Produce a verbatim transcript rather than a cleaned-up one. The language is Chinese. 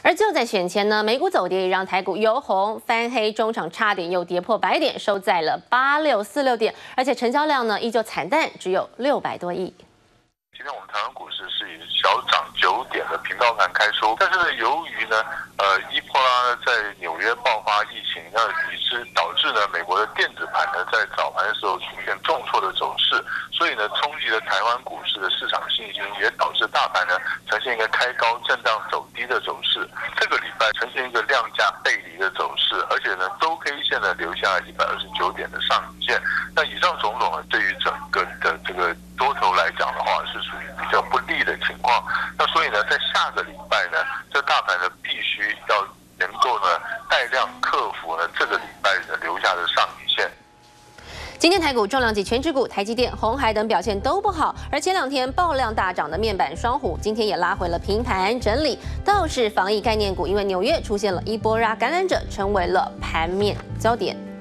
而就在选前呢，美股走跌也让台股由红翻黑，中场差点又跌破百点，收在了八六四六点，而且成交量呢依旧惨淡，只有六百多亿。 今天我们台湾股市是以小涨九点的平高盘开收，但是呢，由于呢，呃，伊波拉呢在纽约爆发疫情，那以致导致呢美国的电子盘呢在早盘的时候出现重挫的走势，所以呢冲击了台湾股市的市场信心，也导致大盘呢呈现一个开高震荡走低的走势。这个礼拜呈现一个量价背离的走势，而且呢周 K 线呢留下了一百二十九点的上影线。那以上种种呢，对于整个的这个多头来讲的话，是属于比较不利的情况。那所以呢，在下个礼拜呢，这大盘呢必须要能够呢带量克服呢这个礼拜的留下的上影线。 今天台股重量级全指股台积电、鸿海等表现都不好，而前两天爆量大涨的面板双虎，今天也拉回了平盘整理。倒是防疫概念股，因为纽约出现了伊波拉感染者，成为了盘面焦点。